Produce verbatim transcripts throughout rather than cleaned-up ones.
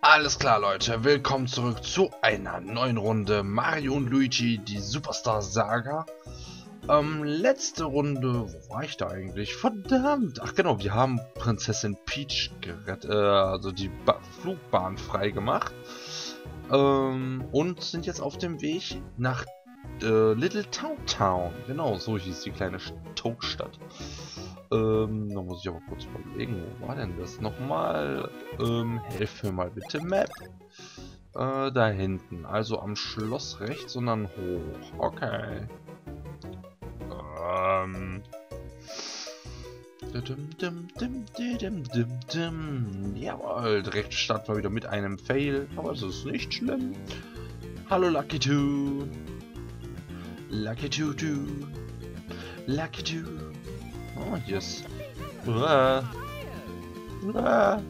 Alles klar, Leute, willkommen zurück zu einer neuen Runde Mario und Luigi, die Superstar Saga. Ähm, letzte Runde, wo war ich da eigentlich? Verdammt! Ach genau, wir haben Prinzessin Peach gerettet, äh, also die ba Flugbahn frei gemacht. Ähm, und sind jetzt auf dem Weg nach äh, Little Town Town. Genau, so hieß die kleine Toadstadt. Ähm, da muss ich aber kurz überlegen, wo war denn das nochmal? Ähm, helf mir mal bitte, Map. Äh, da hinten. Also am Schloss rechts und dann hoch. Okay. Ähm. Jawohl, direkt starten wir wieder mit einem Fail. Aber es ist nicht schlimm. Hallo Lucky Two. Lucky Two Two. Lucky Two. Oh, yes. Uah. Uah.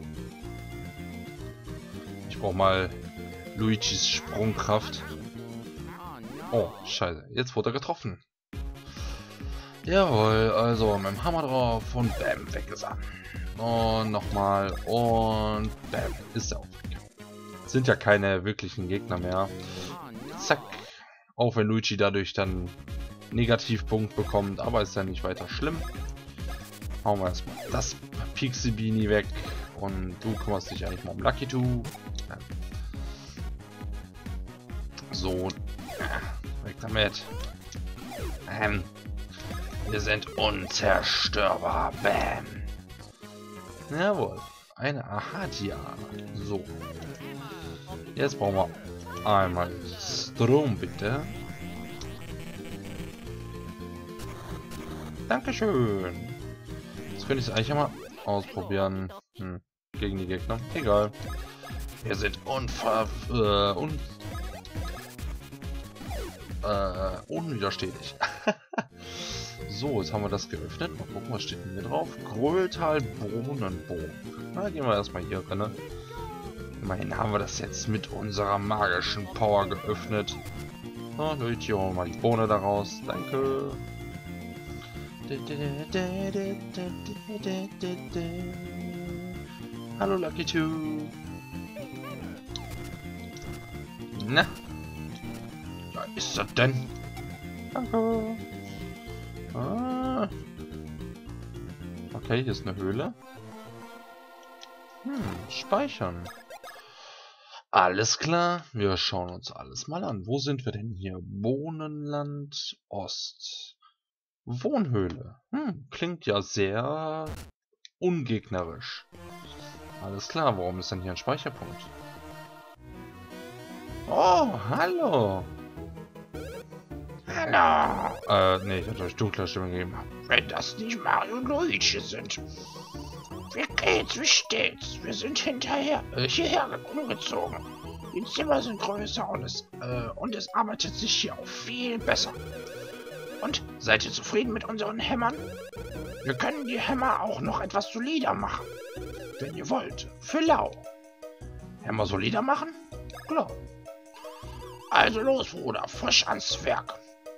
Ich brauche mal Luigis Sprungkraft. Oh, scheiße. Jetzt wurde er getroffen. Jawohl, also mit dem Hammer drauf und bam, weg ist er. Und nochmal und bam, ist er auch weg. Sind ja keine wirklichen Gegner mehr. Zack. Auch wenn Luigi dadurch dann Negativpunkt bekommt, aber ist ja nicht weiter schlimm. Hauen wir erstmal das Pixie Beanie weg und du kümmerst dich eigentlich mal um Lucky Two. So, weg damit. Ähm, wir sind unzerstörbar. Bam. Jawohl, eine Ahatia. So, jetzt brauchen wir einmal Strom, bitte. Dankeschön. Jetzt könnte ich es eigentlich mal ausprobieren. Hm, gegen die Gegner. Egal. Wir sind unver... Äh, un... Äh, unwiderstehlich. So, jetzt haben wir das geöffnet. Mal gucken, was steht denn hier drauf? Gröltal Brunnenbogen. Na, gehen wir erstmal hier rein. Immerhin haben wir das jetzt mit unserer magischen Power geöffnet. So, Luigi, holen wir mal die Bohne daraus. Danke. Hallo Lucky Two. Na? Da ist er denn? Danke. Ah. Okay, hier ist eine Höhle. Hm, speichern. Alles klar, wir schauen uns alles mal an. Wo sind wir denn hier? Bohnenland Ost. Wohnhöhle. Hm, klingt ja sehr ungegnerisch. Alles klar, warum ist denn hier ein Speicherpunkt? Oh, hallo. Hallo. Äh, nee, ich hatte euch dunkle Stimme gegeben. Wenn das nicht Mario und Luigi sind. Wie geht's, wie steht's? Wir sind hinterher, äh, hierher umgezogen. Die Zimmer sind größer und es, äh, und es arbeitet sich hier auch viel besser. Und, seid ihr zufrieden mit unseren Hämmern? Wir können die Hämmer auch noch etwas solider machen. Wenn ihr wollt. Für lau. Hämmer solider machen? Klar. Also los, Bruder. Frisch ans Werk.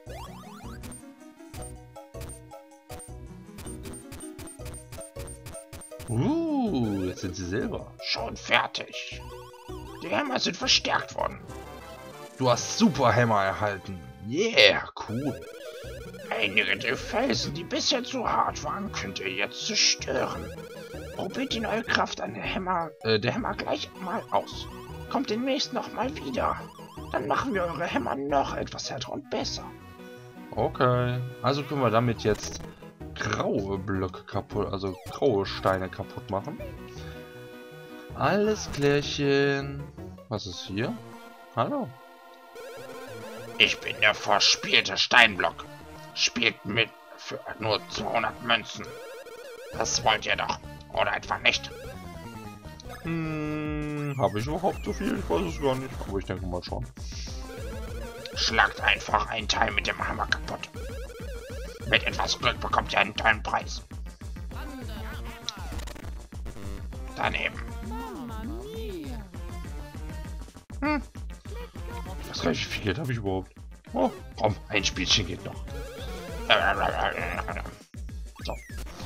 Uh, jetzt sind sie selber. Schon fertig. Die Hämmer sind verstärkt worden. Du hast super Hämmer erhalten. Yeah, cool. Einige der Felsen, die bisher zu hart waren, könnt ihr jetzt zerstören. Probiert die neue Kraft an der Hämmer, äh, der Hämmer gleich mal aus. Kommt demnächst noch mal wieder. Dann machen wir eure Hämmer noch etwas härter und besser. Okay, also können wir damit jetzt graue Blöcke kaputt, also graue Steine kaputt machen. Alles klärchen. Was ist hier? Hallo. Ich bin der verspielte Steinblock. Spielt mit für nur zweihundert Münzen. Das wollt ihr doch, oder etwa nicht? Hm, habe ich überhaupt so viel? Ich weiß es gar nicht, aber ich denke mal schon. Schlagt einfach einen Teil mit dem Hammer kaputt. Mit etwas Glück bekommt ihr einen tollen Preis. Daneben. Hm. Ich weiß gar nicht, wie viel Geld habe ich überhaupt? Oh, komm, ein Spielchen geht noch.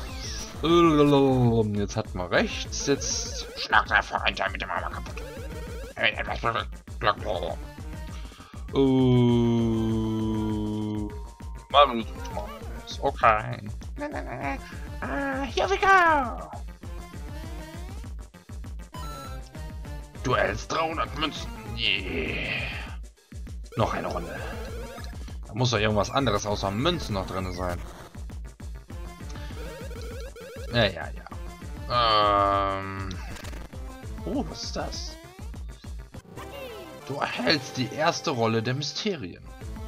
So. Jetzt hat man rechts, jetzt schlagt einfach ein Teil mit dem Hammer kaputt. Uh, Mario Thomas. Okay. Uh, here we go. Du erhältst dreihundert Münzen. Yeah. Noch eine Runde. Da muss doch irgendwas anderes außer Münzen noch drin sein. Ja, ja, ja. Ähm. Oh, was ist das? Du erhältst die erste Rolle der Mysterien.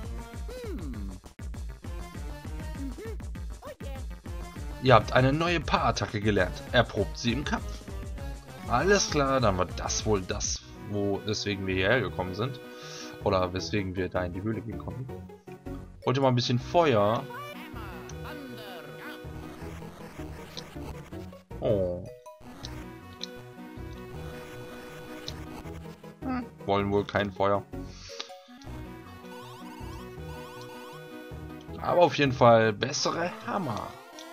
Ihr habt eine neue Paarattacke gelernt. Erprobt sie im Kampf. Alles klar, dann war das wohl das, wo deswegen wir hierher gekommen sind. Oder weswegen wir da in die Höhle gehen konnten. Wollte mal ein bisschen Feuer. Oh. Hm, wollen wohl kein Feuer. Aber auf jeden Fall bessere Hammer.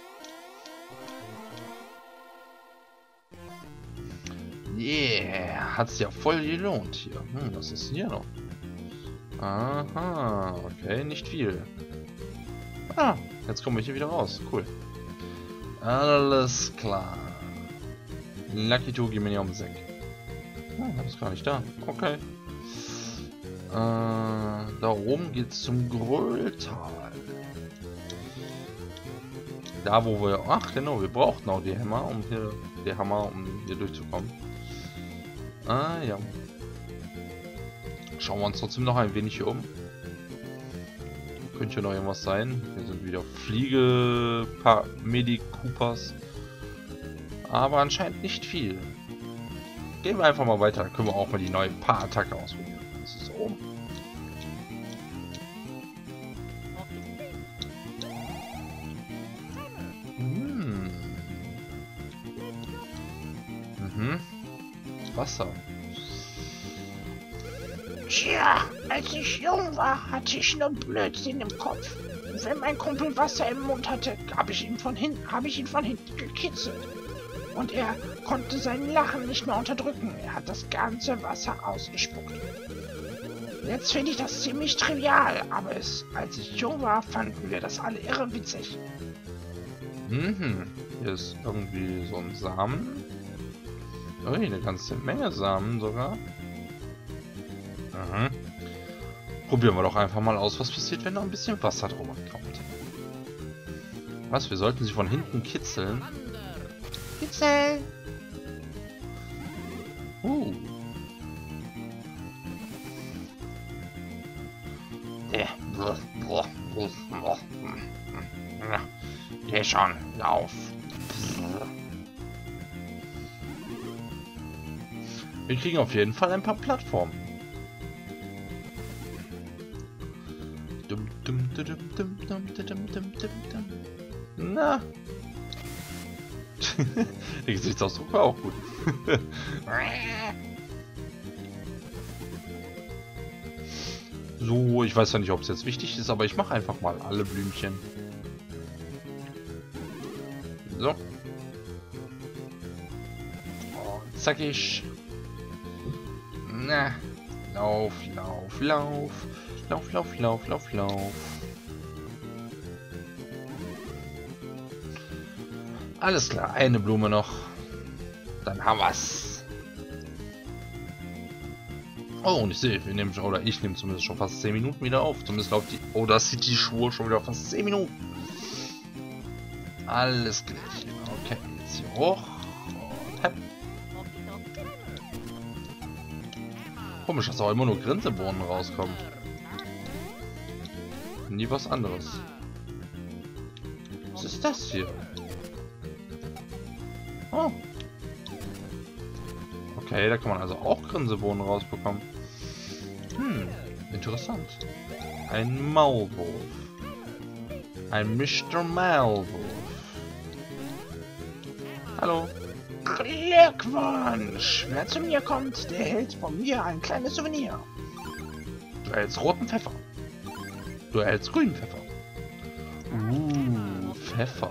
Yeah, hat's ja voll gelohnt hier. Hm, was ist hier noch? Aha, okay, nicht viel. Ah, jetzt kommen wir hier wieder raus. Cool. Alles klar. Lucky Two, geh mir nicht um den Sack. Hm, ist gar nicht da. Okay. Äh, da oben geht's zum Gröhltal. Da wo wir... Ach genau, wir brauchten auch die Hammer, um hier... Die Hammer, um hier durchzukommen. Ah ja. Schauen wir uns trotzdem noch ein wenig hier um. Könnte ja noch irgendwas sein. Hier sind wieder Fliege, paar Medikupas. Aber anscheinend nicht viel. Gehen wir einfach mal weiter. Dann können wir auch mal die neue Paarattacke ausprobieren. Das ist oben. Hm. Mhm. Wasser. Tja, als ich jung war, hatte ich nur Blödsinn im Kopf. Und wenn mein Kumpel Wasser im Mund hatte, habe ich ihn von hinten, habe ich ihn von hinten gekitzelt. Und er konnte sein Lachen nicht mehr unterdrücken. Er hat das ganze Wasser ausgespuckt. Jetzt finde ich das ziemlich trivial, aber es, als ich jung war, fanden wir das alle irre witzig. Mhm. Hier ist irgendwie so ein Samen. Oh, eine ganze Menge Samen sogar. Mhm. Probieren wir doch einfach mal aus, was passiert, wenn da ein bisschen Wasser drüber kommt. Was? Wir sollten sie von hinten kitzeln. Kitzel! Uh. Geh schon, lauf. Wir kriegen auf jeden Fall ein paar Plattformen. Dum, dum, dum, dum, dum, dum, dum, dum, dum. Na. Der Gesichtsausdruck war auch gut. So, ich weiß ja nicht, ob es jetzt wichtig ist, aber ich mache einfach mal alle Blümchen. So. Und zackig. Na. Lauf, lauf, lauf. Lauf, lauf, lauf, lauf, lauf. Alles klar, eine Blume noch. Dann haben wir's. Oh, und ich sehe, wir nehmen schon, oder ich nehme zumindest schon fast zehn Minuten wieder auf. Zumindest läuft die Oda City Schuhe schon wieder fast zehn Minuten. Alles gleich. Okay, jetzt hier hoch. Und hepp. Komisch, dass auch immer nur Grinsebohnen rauskommen. Nie was anderes. Was ist das hier? Oh. Okay, da kann man also auch Grinsebohnen rausbekommen. Hm, interessant. Ein Maulwurf. Ein Mister Maulwurf. Hallo. Glückwunsch! Wer zu mir kommt, der hält von mir ein kleines Souvenir. Du erhältst roten Pfeffer. Du erhältst grünen Pfeffer. Uh, Pfeffer.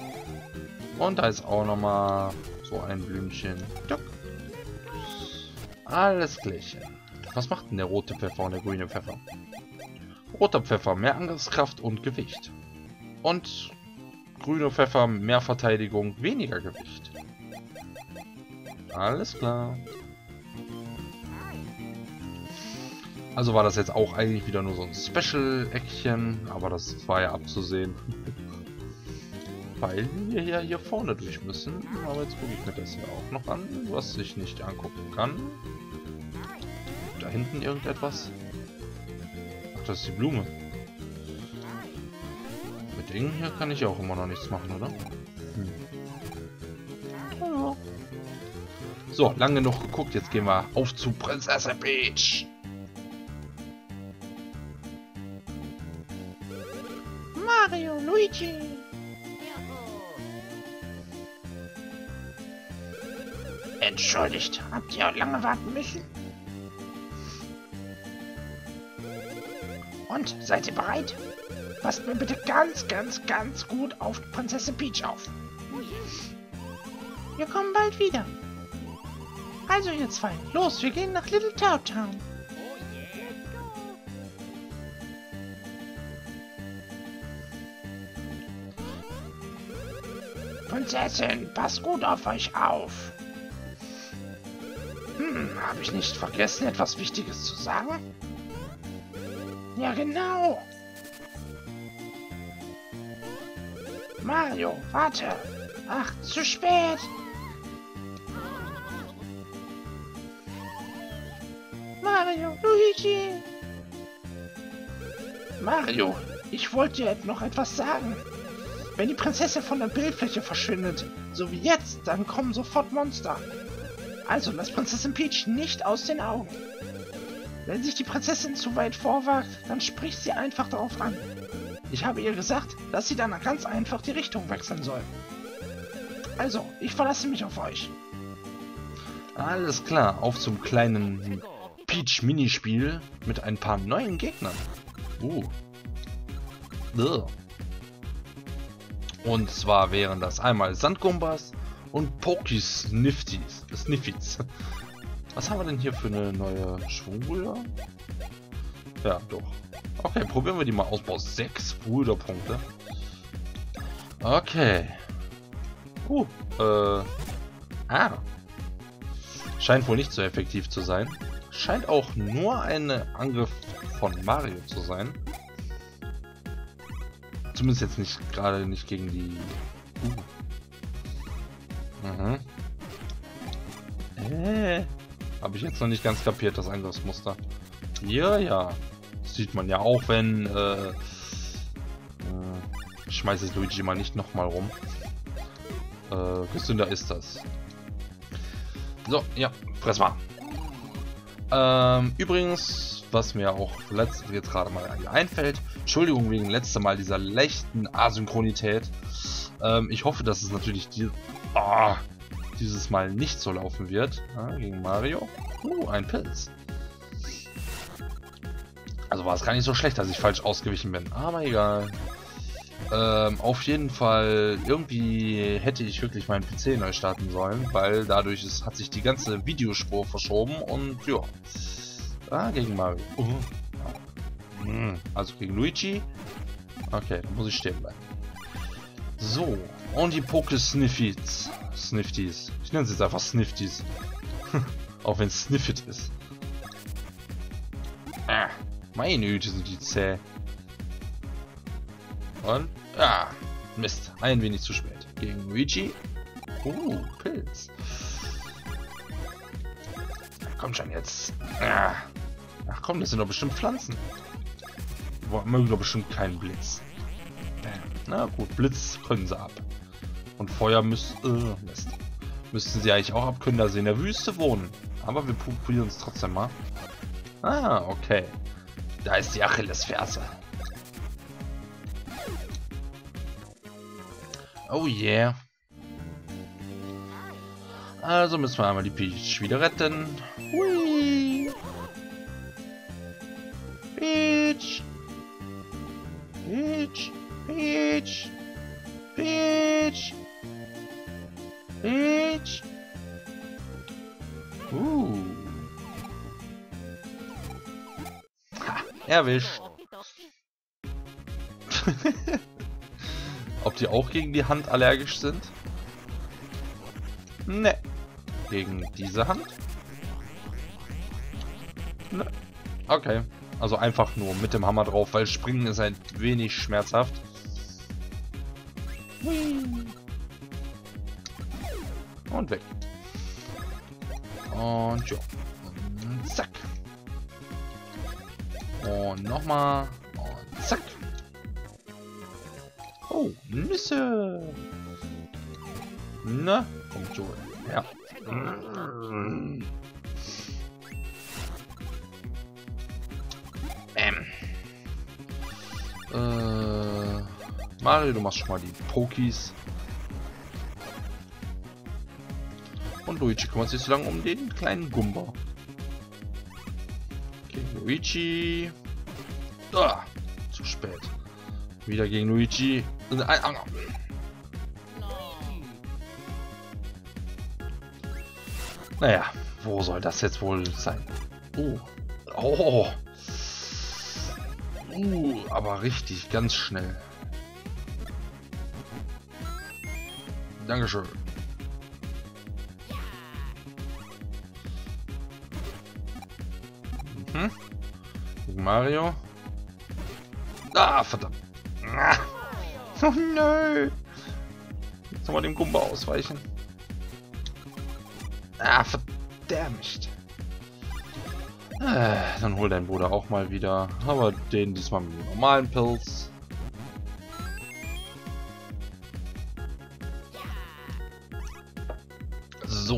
Und da ist auch nochmal so ein Blümchen. Duck. Alles Klärchen. Was macht denn der rote Pfeffer und der grüne Pfeffer? Roter Pfeffer, mehr Angriffskraft und Gewicht. Und grüner Pfeffer, mehr Verteidigung, weniger Gewicht. Alles klar. Also war das jetzt auch eigentlich wieder nur so ein Special-Eckchen, aber das war ja abzusehen. Weil wir ja hier vorne durch müssen. Aber jetzt gucke ich mir das hier auch noch an, was ich nicht angucken kann. Da hinten irgendetwas? Ach, das ist die Blume. Mit Dingen hier kann ich auch immer noch nichts machen, oder? Hm. Ja. So, lange genug geguckt. Jetzt gehen wir auf zu Prinzessin Peach. Mario, Luigi. Entschuldigt, habt ihr lange warten müssen? Und, seid ihr bereit? Passt mir bitte ganz, ganz, ganz gut auf Prinzessin Peach auf. Wir kommen bald wieder. Also ihr zwei, los, wir gehen nach Little Toad Town. Prinzessin, passt gut auf euch auf. Hm, habe ich nicht vergessen, etwas Wichtiges zu sagen? Ja, genau. Mario, warte. Ach, zu spät. Mario, Luigi. Mario, ich wollte dir noch etwas sagen. Wenn die Prinzessin von der Bildfläche verschwindet, so wie jetzt, dann kommen sofort Monster. Also lass Prinzessin Peach nicht aus den Augen. Wenn sich die Prinzessin zu weit vorwagt, dann spricht sie einfach darauf an. Ich habe ihr gesagt, dass sie dann ganz einfach die Richtung wechseln soll. Also, ich verlasse mich auf euch. Alles klar, auf zum kleinen Peach-Minispiel mit ein paar neuen Gegnern. Uh. Ugh. Und zwar wären das einmal Sandgumbas und Pokisnifties. Sniffies. Was haben wir denn hier für eine neue Schwungbrüder? Ja, doch. Okay, probieren wir die mal aus. Boah, sechs Brüderpunkte. Okay. Uh, äh. Ah. Scheint wohl nicht so effektiv zu sein. Scheint auch nur ein Angriff von Mario zu sein. Zumindest jetzt nicht gerade nicht gegen die. Uh. Mhm. Äh. Habe ich jetzt noch nicht ganz kapiert, das Angriffsmuster. Ja, ja. Das sieht man ja auch, wenn. Äh, äh, ich schmeiße jetzt Luigi mal nicht nochmal rum. Äh, gesünder ist das. So, ja, fress mal. Ähm, übrigens, was mir auch letzt, jetzt gerade mal einfällt, Entschuldigung wegen letzter Mal dieser leichten Asynchronität. Ähm, ich hoffe, dass es natürlich die, oh, dieses Mal nicht so laufen wird. Ja, gegen Mario. Uh, ein Pilz. Also war es gar nicht so schlecht, dass ich falsch ausgewichen bin. Aber egal. Ähm, auf jeden Fall, irgendwie hätte ich wirklich meinen P C neu starten sollen, weil dadurch ist, hat sich die ganze Videospur verschoben und ja. Ah, gegen Mario. Uh. Hm, also gegen Luigi. Okay, dann muss ich stehen bleiben. So, und die Poke-Sniffies. Snifties. Ich nenne sie jetzt einfach Snifties. Auch wenn es Sniffit ist. Ah, meine Güte sind die zäh. Und, ah, Mist, ein wenig zu spät. Gegen Luigi. Uh, Pilz. Kommt schon jetzt. Ah. Ach komm, das sind doch bestimmt Pflanzen. Wir mögen doch bestimmt keinen Blitz. Na gut, Blitz können sie ab. Und Feuer müssen, äh, Mist. Müssten sie eigentlich auch abkönnen, da sie in der Wüste wohnen. Aber wir probieren es trotzdem mal. Ah, okay. Da ist die Achillesferse. Oh yeah. Also müssen wir einmal die Peach wieder retten. Hui. Peach. Peach. Peach. Peach. Peach. Uh. Erwischt. Ob die auch gegen die Hand allergisch sind? Ne. Gegen diese Hand? Ne. Okay. Also einfach nur mit dem Hammer drauf, weil Springen ist ein wenig schmerzhaft. Und weg. Und ja. Und zack. Und nochmal. Und zack. Oh, Nüsse. Na, kommt schon. Ja. Ähm. Äh, Mario, du machst schon mal die Pokies. Und Luigi kümmert sich so lange um den kleinen Gumba. Okay, Luigi. Ah, zu spät. Wieder gegen Luigi. Naja, wo soll das jetzt wohl sein? Oh. Oh. Uh, aber richtig, ganz schnell. Dankeschön. Mhm. Mario. Ah, verdammt. Ah. Oh nö. Jetzt nochmal dem Gumba ausweichen. Ah, verdammt. Äh, dann hol dein Bruder auch mal wieder. Aber den diesmal mit dem normalen Pilz. So.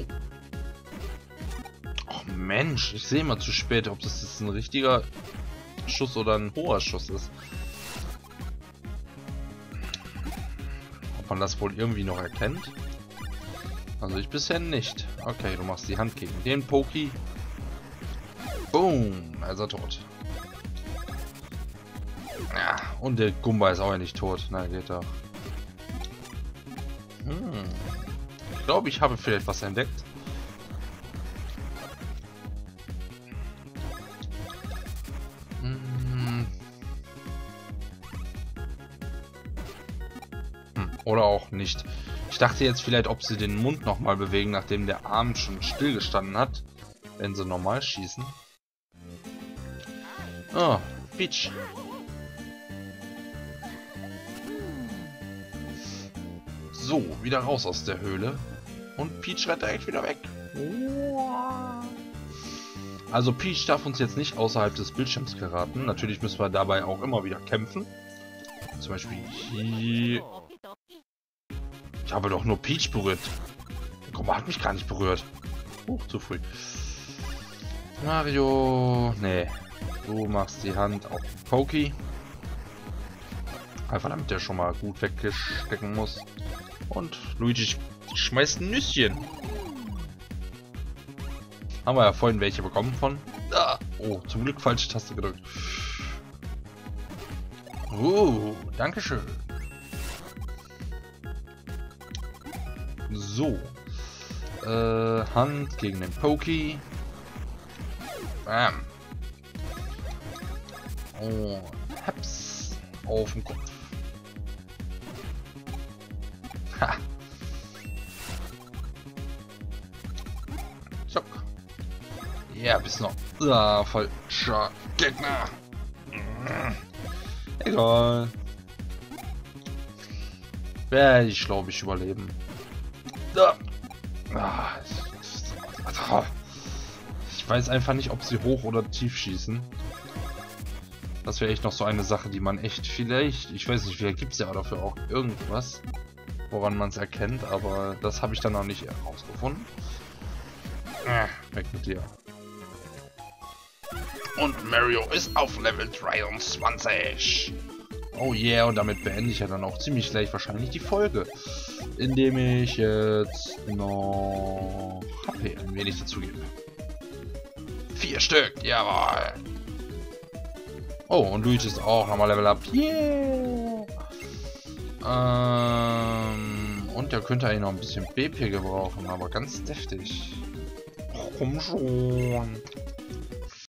Oh Mensch, ich sehe mal zu spät, ob das jetzt ein richtiger Schuss oder ein hoher Schuss ist. Ob man das wohl irgendwie noch erkennt? Also ich bisher nicht. Okay, du machst die Hand gegen den Poki. Boom, er ist er tot. Ja, und der Gumba ist auch ja nicht tot. Na, geht doch. Hm. Ich glaube, ich habe vielleicht was entdeckt. Hm. Hm. Oder auch nicht. Ich dachte jetzt vielleicht, ob sie den Mund nochmal bewegen, nachdem der Arm schon stillgestanden hat. Wenn sie normal schießen. Oh, Peach. So, wieder raus aus der Höhle. Und Peach rennt direkt wieder weg. Also Peach darf uns jetzt nicht außerhalb des Bildschirms geraten. Natürlich müssen wir dabei auch immer wieder kämpfen. Zum Beispiel hier. Ich habe doch nur Peach berührt. Der Gumba hat mich gar nicht berührt. Huch, zu früh. Mario. Nee. Du machst die Hand auf Poki. Einfach damit der schon mal gut wegstecken muss. Und Luigi schmeißt ein Nüsschen. Haben wir ja vorhin welche bekommen von. Ah, oh, zum Glück falsche Taste gedrückt. Oh, dankeschön. So. Äh, Hand gegen den Poki. Bam. Oh, Haps auf dem Kopf. Ha. Zack. Ja, bis noch. Ah, falscher Gegner. Egal. Werde ich, glaube ich, überleben. Ah, ich weiß einfach nicht, ob sie hoch oder tief schießen. Das wäre echt noch so eine Sache, die man echt vielleicht, ich weiß nicht, vielleicht gibt es ja dafür auch irgendwas, woran man es erkennt, aber das habe ich dann noch nicht herausgefunden. Äh, weg mit dir. Und Mario ist auf Level dreiundzwanzig. Oh yeah, und damit beende ich ja dann auch ziemlich gleich wahrscheinlich die Folge. Indem ich jetzt noch H P ein wenig dazugebe. Vier Stück, jawohl. Oh, und Luigi ist auch nochmal Level Up. Yeah. Ähm, und der könnte eigentlich noch ein bisschen B P gebrauchen, aber ganz deftig. Oh, komm schon.